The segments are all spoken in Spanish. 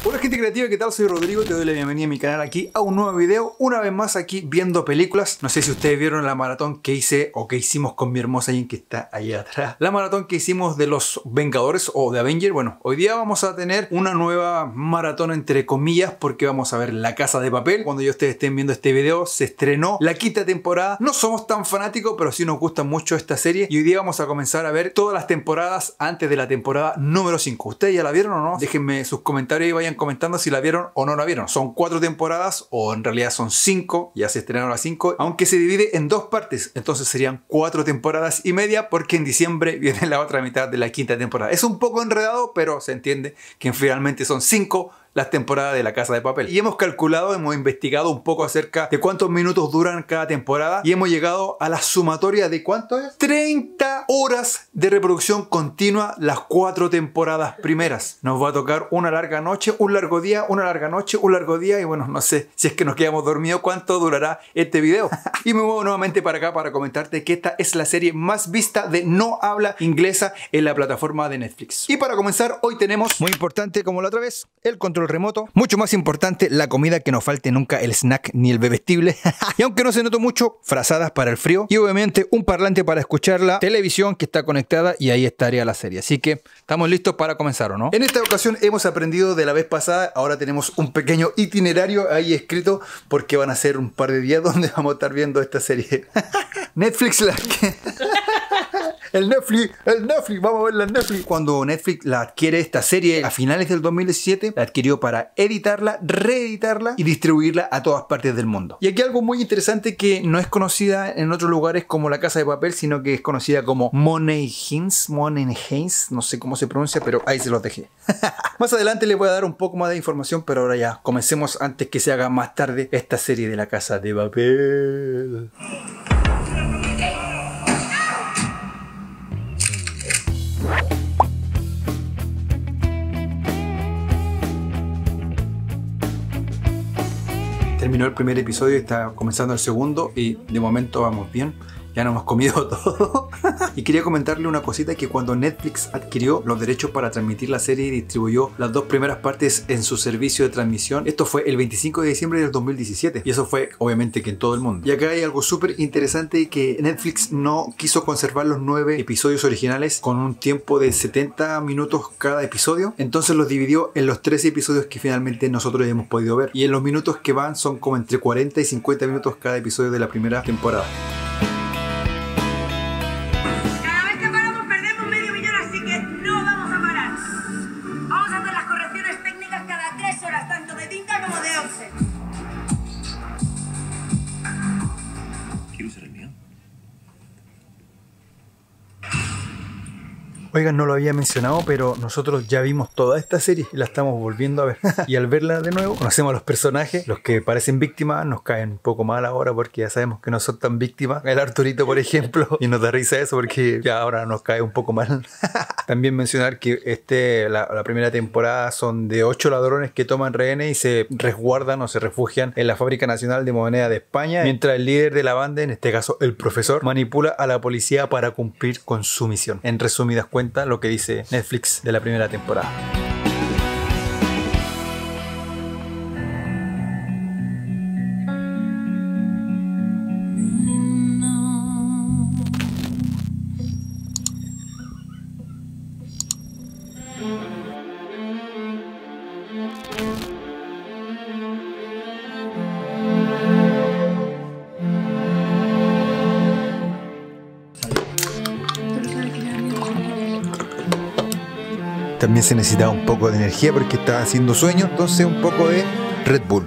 Hola gente creativa, ¿qué tal? Soy Rodrigo, te doy la bienvenida a mi canal aquí a un nuevo video, una vez más aquí viendo películas. No sé si ustedes vieron la maratón que hice o que hicimos con mi hermosa Jen que está ahí atrás. La maratón que hicimos de los Vengadores o de Avengers. Bueno, hoy día vamos a tener una nueva maratón entre comillas porque vamos a ver La Casa de Papel. Cuando ustedes estén viendo este video se estrenó la quinta temporada. No somos tan fanáticos, pero sí nos gusta mucho esta serie y hoy día vamos a comenzar a ver todas las temporadas antes de la temporada número 5. ¿Ustedes ya la vieron o no? Déjenme sus comentarios y vayan comentando si la vieron o no la vieron. Son 4 temporadas o en realidad son 5, ya se estrenaron las 5, aunque se divide en 2 partes, entonces serían 4 temporadas y media porque en diciembre viene la otra mitad de la quinta temporada. Es un poco enredado, pero se entiende que finalmente son 5 las temporadas de La Casa de Papel. Y hemos calculado, hemos investigado un poco acerca de cuántos minutos duran cada temporada y hemos llegado a la sumatoria de ¿cuánto es? 30 horas de reproducción continua las 4 temporadas primeras. Nos va a tocar una larga noche, un largo día, una larga noche, un largo día y bueno, no sé si es que nos quedamos dormidos cuánto durará este video. Y me muevo nuevamente para acá para comentarte que esta es la serie más vista de no habla inglesa en la plataforma de Netflix. Y para comenzar, hoy tenemos, muy importante como la otra vez, el control remoto. Mucho más importante, la comida, que no falte nunca el snack ni el bebestible. Y aunque no se notó mucho, frazadas para el frío. Y obviamente un parlante para escuchar la televisión que está conectada y ahí estaría la serie. Así que estamos listos para comenzar, ¿o no? En esta ocasión hemos aprendido de la vez pasada. Ahora tenemos un pequeño itinerario ahí escrito porque van a ser un par de días donde vamos a estar viendo esta serie. Netflix la... El Netflix, vamos a ver la Netflix. Cuando Netflix la adquiere esta serie a finales del 2017, la adquirió para editarla, reeditarla y distribuirla a todas partes del mundo. Y aquí algo muy interesante que no es conocida en otros lugares como La Casa de Papel, sino que es conocida como Money Heist, no sé cómo se pronuncia, pero ahí se los dejé. Más adelante les voy a dar un poco más de información, pero ahora ya comencemos antes que se haga más tarde esta serie de La Casa de Papel. Terminó el primer episodio y está comenzando el segundo y de momento vamos bien. Ya nos hemos comido todo. Y quería comentarle una cosita, que cuando Netflix adquirió los derechos para transmitir la serie y distribuyó las 2 primeras partes en su servicio de transmisión, esto fue el 25 de diciembre del 2017. Y eso fue obviamente que en todo el mundo. Y acá hay algo súper interesante, que Netflix no quiso conservar los 9 episodios originales con un tiempo de 70 minutos cada episodio. Entonces los dividió en los 13 episodios que finalmente nosotros hemos podido ver. Y en los minutos que van son como entre 40 y 50 minutos cada episodio de la primera temporada. Oigan, no lo había mencionado, pero nosotros ya vimos toda esta serie y la estamos volviendo a ver. Y al verla de nuevo, conocemos a los personajes. Los que parecen víctimas nos caen un poco mal ahora porque ya sabemos que no son tan víctimas. El Arturito, por ejemplo, y nos da risa eso porque ya ahora nos cae un poco mal. También mencionar que la primera temporada son de 8 ladrones que toman rehenes y se resguardan o se refugian en la Fábrica Nacional de Moneda de España, mientras el líder de la banda, en este caso el profesor, manipula a la policía para cumplir con su misión. En resumidas cuentas, lo que dice Netflix de la primera temporada. También se necesitaba un poco de energía porque estaba haciendo sueño, entonces un poco de Red Bull.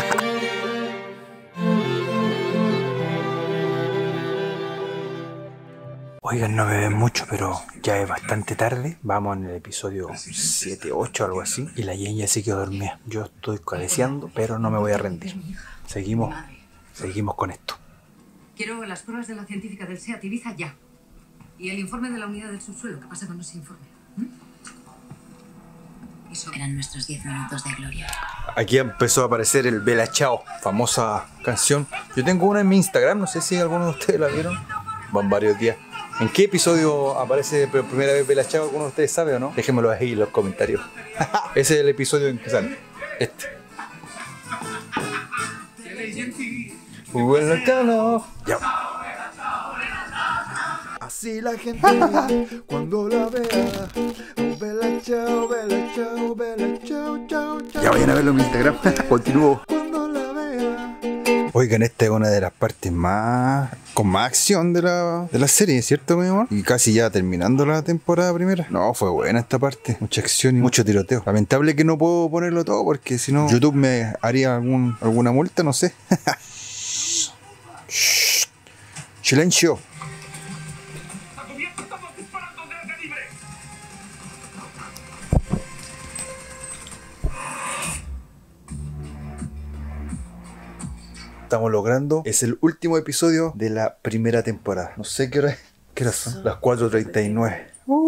Oigan, no me ven mucho, pero ya es bastante tarde. Vamos en el episodio 7, 8, algo así. Y la Jen ya se quedó dormida. Yo estoy cabeceando, pero no me voy a rendir. Seguimos con esto. Quiero las pruebas de la científica del SEAT Ibiza ya. Y el informe de la unidad del subsuelo. ¿Qué pasa con ese informe? Eso eran nuestros 10 minutos de gloria. Aquí empezó a aparecer el Bella Ciao, famosa canción. Yo tengo una en mi Instagram, no sé si algunos de ustedes la vieron. Van varios días. ¿En qué episodio aparece por primera vez Bella Ciao? ¿Alguno de ustedes sabe o no? Déjenmelo ahí en los comentarios. Ese es el episodio en que sale. Ya. Así la gente cuando la vea, oh, Bella Ciao, Bella Ciao, Bella Ciao, ciao, ciao. Ya vayan a verlo en mi Instagram. Continúo. Cuando la vea. Oigan, esta es una de las partes con más acción de la serie, ¿cierto, mi amor? Y casi ya terminando la temporada primera. No, fue buena esta parte. Mucha acción y mucho tiroteo. Lamentable que no puedo ponerlo todo porque si no YouTube me haría alguna multa, no sé. Silencio. Estamos logrando, es el último episodio de la primera temporada. No sé qué hora es. ¿Qué hora son? Las 4:39.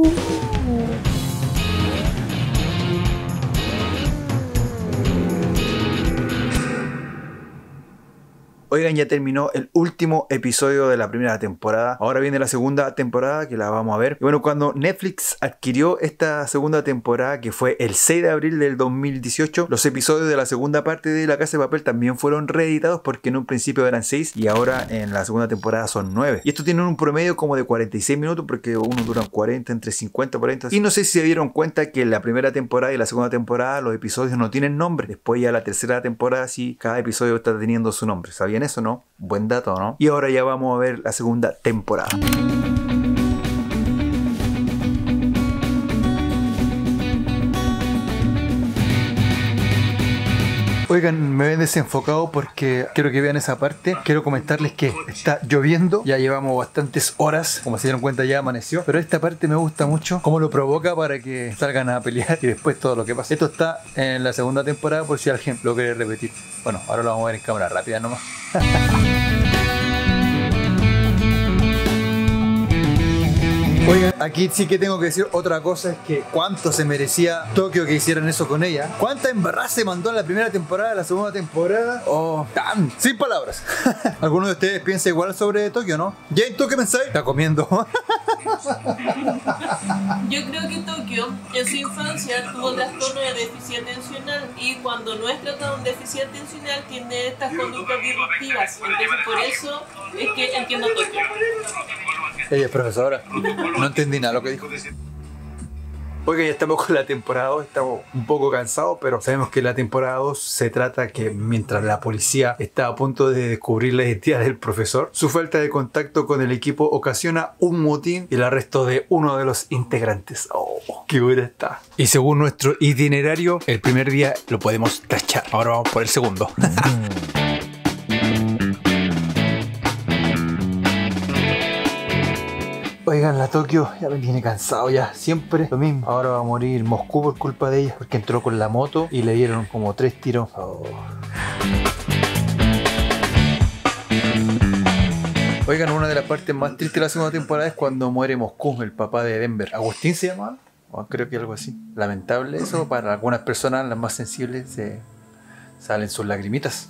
Oigan, ya terminó el último episodio de la primera temporada. Ahora viene la segunda temporada que la vamos a ver. Y bueno, cuando Netflix adquirió esta segunda temporada, que fue el 6 de abril del 2018, los episodios de la segunda parte de La Casa de Papel también fueron reeditados porque en un principio eran 6 y ahora en la segunda temporada son 9. Y estos tienen un promedio como de 46 minutos porque unos duran 40, entre 50 y 40. Y no sé si se dieron cuenta que en la primera temporada y la segunda temporada los episodios no tienen nombre. Después ya la tercera temporada sí, cada episodio está teniendo su nombre. ¿Sabían eso, no? Buen dato, ¿no? Y ahora ya vamos a ver la segunda temporada. Oigan, me ven desenfocado porque quiero que vean esa parte. Quiero comentarles que está lloviendo. Ya llevamos bastantes horas. Como se dieron cuenta, ya amaneció. Pero esta parte me gusta mucho. Cómo lo provoca para que salgan a pelear y después todo lo que pasa. Esto está en la segunda temporada por si alguien lo quiere repetir. Bueno, ahora lo vamos a ver en cámara rápida nomás. Oigan, aquí sí que tengo que decir otra cosa, es que cuánto se merecía Tokio que hicieran eso con ella. Cuánta embarrada se mandó en la primera temporada, la segunda temporada. Oh, tan, sin palabras. ¿Alguno de ustedes piensa igual sobre Tokio, no? Jane, ¿tú qué pensáis? Está comiendo. Yo creo que Tokio en su infancia tuvo trastorno de déficit atencional y cuando no es tratado un déficit atencional tiene estas conductas disruptivas. Entonces por eso es que entiendo Tokio. Ella es profesora. No entendí nada lo que dijo. Oigan, ya estamos con la temporada 2, estamos un poco cansados, pero sabemos que la temporada 2 se trata que mientras la policía está a punto de descubrir la identidad del profesor, su falta de contacto con el equipo ocasiona un motín y el arresto de uno de los integrantes. ¡Oh, qué buena está! Y según nuestro itinerario, el primer día lo podemos tachar. Ahora vamos por el segundo. Oigan, la Tokio ya me tiene cansado ya, siempre lo mismo. Ahora va a morir Moscú por culpa de ella, porque entró con la moto y le dieron como 3 tiros. Oh. Oigan, una de las partes más tristes de la segunda temporada es cuando muere Moscú, el papá de Denver. ¿Agustín se llama? O creo que algo así. Lamentable eso, para algunas personas, las más sensibles, se salen sus lagrimitas.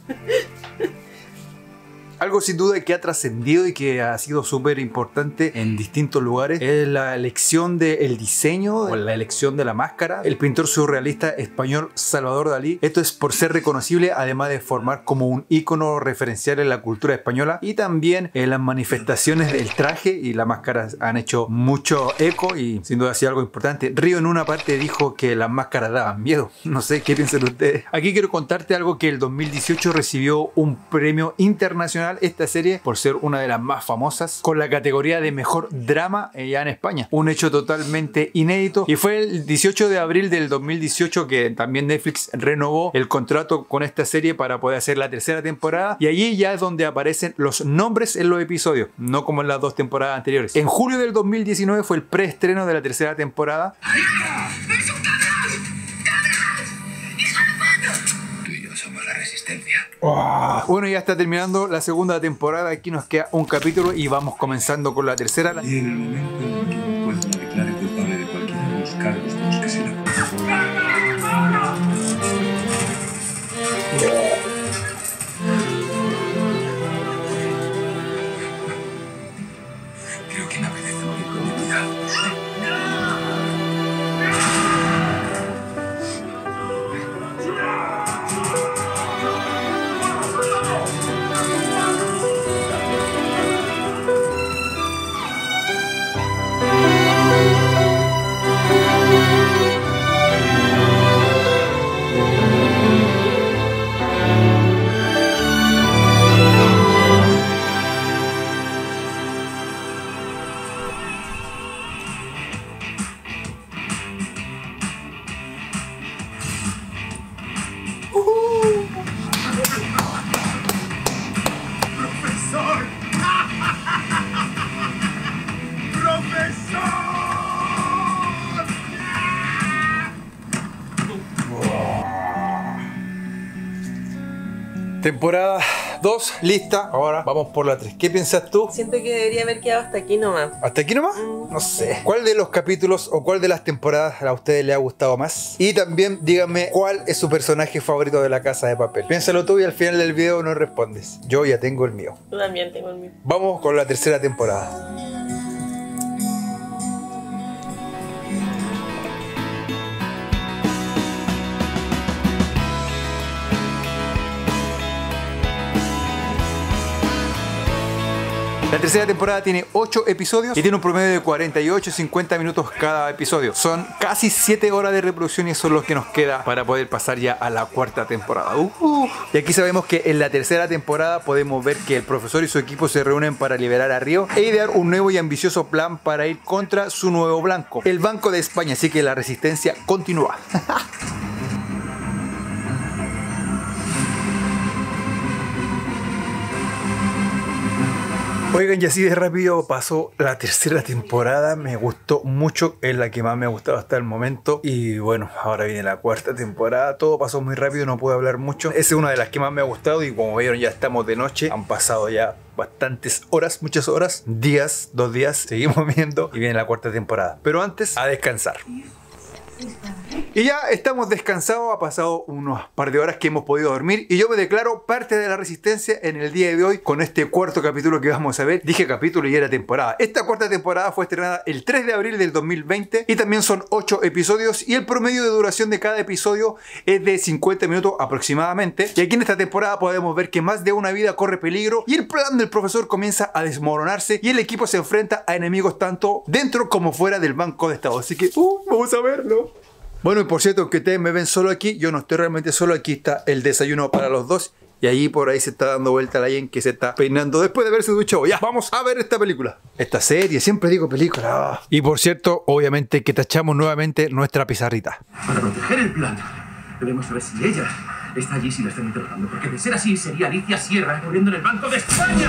Algo sin duda que ha trascendido y que ha sido súper importante en distintos lugares es la elección del diseño o la elección de la máscara. El pintor surrealista español Salvador Dalí. Esto es por ser reconocible, además de formar como un ícono referencial en la cultura española, y también en las manifestaciones del traje y la máscara han hecho mucho eco y sin duda ha sido algo importante. Río en una parte dijo que las máscaras daban miedo. No sé qué piensan ustedes. Aquí quiero contarte algo que el 2018 recibió un premio internacional esta serie por ser una de las más famosas con la categoría de mejor drama ya en España. Un hecho totalmente inédito, y fue el 18 de abril del 2018 que también Netflix renovó el contrato con esta serie para poder hacer la tercera temporada, y allí ya es donde aparecen los nombres en los episodios, no como en las 2 temporadas anteriores. En julio del 2019 fue el preestreno de la tercera temporada. ¡Es un cabrón! ¡Cabrón! ¡Hijo de puta! Tú y yo somos la resistencia. Oh. Bueno, ya está terminando la segunda temporada. Aquí nos queda un capítulo y vamos comenzando con la tercera. Y en el momento en que el juez me declare culpable de cualquiera de los cargos de los que se le Creo que me apetece Temporada 2, lista. Ahora vamos por la 3. ¿Qué piensas tú? Siento que debería haber quedado hasta aquí nomás. ¿Hasta aquí nomás? No sé. ¿Cuál de los capítulos o cuál de las temporadas a ustedes les ha gustado más? Y también díganme cuál es su personaje favorito de La Casa de Papel. Piénsalo tú y al final del video no respondes. Yo ya tengo el mío. Yo también tengo el mío. Vamos con la tercera temporada. La tercera temporada tiene 8 episodios y tiene un promedio de 48-50 minutos cada episodio. Son casi 7 horas de reproducción y eso es lo que nos queda para poder pasar ya a la cuarta temporada. Y aquí sabemos que en la tercera temporada podemos ver que el profesor y su equipo se reúnen para liberar a Río e idear un nuevo y ambicioso plan para ir contra su nuevo blanco, el Banco de España. Así que la resistencia continúa. Oigan, y así de rápido pasó la tercera temporada. Me gustó mucho, es la que más me ha gustado hasta el momento. Y bueno, ahora viene la cuarta temporada. Todo pasó muy rápido, no puedo hablar mucho. Esa es una de las que más me ha gustado. Y como vieron, ya estamos de noche. Han pasado ya bastantes horas, muchas horas, días, 2 días. Seguimos viendo y viene la cuarta temporada. Pero antes, a descansar. Y ya estamos descansados, ha pasado unos par de horas que hemos podido dormir y yo me declaro parte de la resistencia en el día de hoy con este cuarto capítulo que vamos a ver. Dije capítulo y era temporada. Esta cuarta temporada fue estrenada el 3 de abril del 2020 y también son 8 episodios y el promedio de duración de cada episodio es de 50 minutos aproximadamente. Y aquí en esta temporada podemos ver que más de una vida corre peligro y el plan del profesor comienza a desmoronarse y el equipo se enfrenta a enemigos tanto dentro como fuera del Banco de Estado. Así que vamos a verlo. Bueno, y por cierto, que ustedes me ven solo aquí, yo no estoy realmente solo. Aquí está el desayuno para los dos. Y ahí por ahí se está dando vuelta la Jen que se está peinando después de haberse duchado. Ya, vamos a ver esta película. Esta serie, siempre digo película. Y por cierto, obviamente que tachamos nuevamente nuestra pizarrita. Para proteger el plan, debemos saber si ella está allí, si la están interrogando. Porque de ser así, sería Alicia Sierra corriendo en el Banco de España.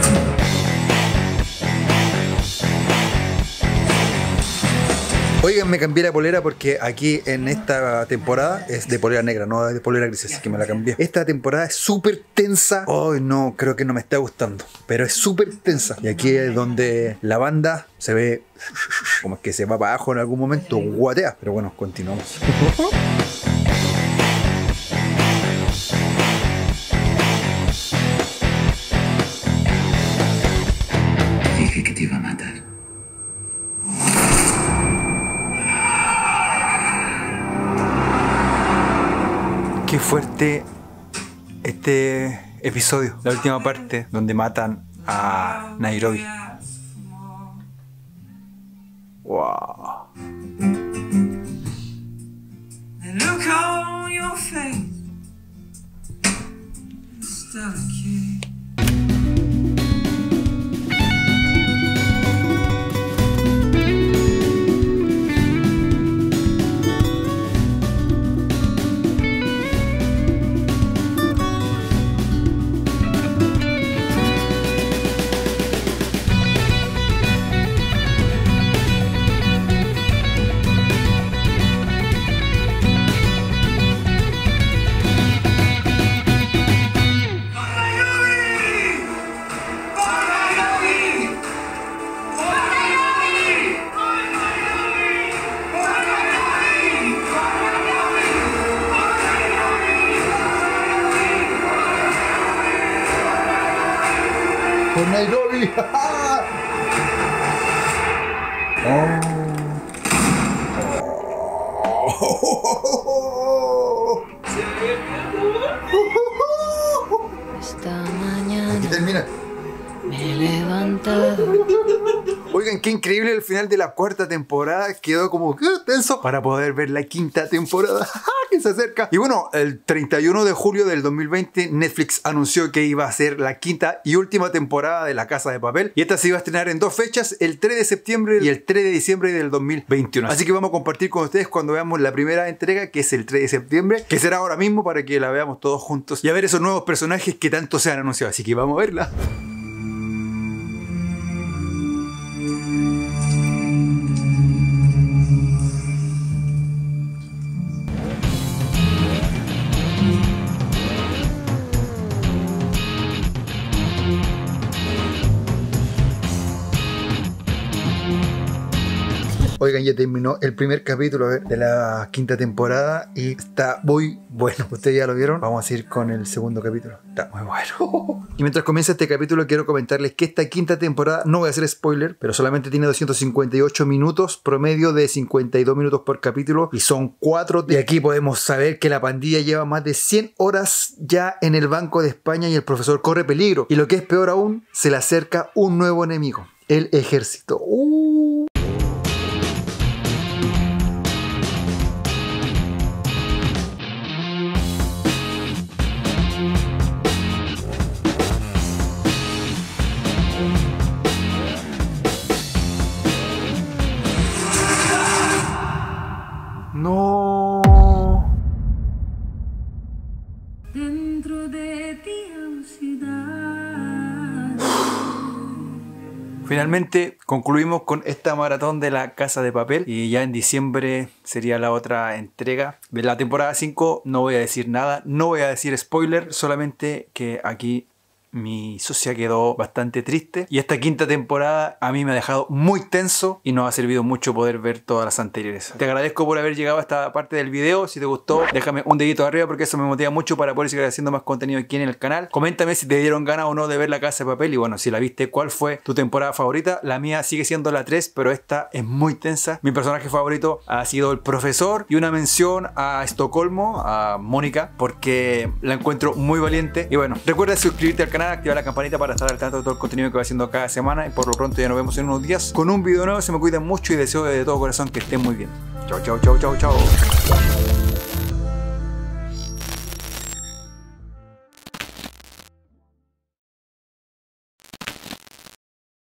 Oigan, me cambié la polera porque aquí en esta temporada es de polera negra, no de polera gris, así que me la cambié. Esta temporada es súper tensa. Ay, no, creo que no me está gustando, pero es súper tensa. Y aquí es donde la banda se ve como que se va para abajo en algún momento, guatea. Pero bueno, continuamos. Dije que te iba a matar. Qué fuerte este episodio, la última parte donde matan a Nairobi. Wow. Por Nairobi. Esta mañana Aquí termina. me he levantado. Oigan, qué increíble el final de la cuarta temporada. Quedó como tenso para poder ver la quinta temporada que se acerca. Y bueno, el 31 de julio del 2020 Netflix anunció que iba a ser la quinta y última temporada de La Casa de Papel. Y esta se iba a estrenar en 2 fechas, el 3 de septiembre y el 3 de diciembre del 2021. Así que vamos a compartir con ustedes cuando veamos la primera entrega, que es el 3 de septiembre, que será ahora mismo para que la veamos todos juntos y a ver esos nuevos personajes que tanto se han anunciado. Así que vamos a verla. Oigan, ya terminó el primer capítulo de la quinta temporada y está muy bueno. ¿Ustedes ya lo vieron? Vamos a seguir con el segundo capítulo. Está muy bueno. Y mientras comienza este capítulo, quiero comentarles que esta quinta temporada, no voy a hacer spoiler, pero solamente tiene 258 minutos, promedio de 52 minutos por capítulo, y son 4. Y aquí podemos saber que la pandilla lleva más de 100 horas ya en el Banco de España y el profesor corre peligro. Y lo que es peor aún, se le acerca un nuevo enemigo, el ejército. No. Dentro de ti, ansiedad. Finalmente concluimos con esta maratón de La Casa de Papel y ya en diciembre sería la otra entrega de la temporada 5. No voy a decir nada, no voy a decir spoiler, solamente que aquí mi socia quedó bastante triste y esta quinta temporada a mí me ha dejado muy tenso y nos ha servido mucho poder ver todas las anteriores. Te agradezco por haber llegado a esta parte del video. Si te gustó, déjame un dedito arriba porque eso me motiva mucho para poder seguir haciendo más contenido aquí en el canal. Coméntame si te dieron ganas o no de ver La Casa de Papel y bueno, si la viste, ¿cuál fue tu temporada favorita? La mía sigue siendo la 3, pero esta es muy tensa. Mi personaje favorito ha sido el profesor y una mención a Estocolmo, a Mónica, porque la encuentro muy valiente. Y bueno, recuerda suscribirte al canal, activar la campanita para estar al tanto de todo el contenido que voy haciendo cada semana y por lo pronto ya nos vemos en unos días con un video nuevo. Se me cuidan mucho y deseo de todo corazón que estén muy bien. Chao, chao, chao, chao, chao.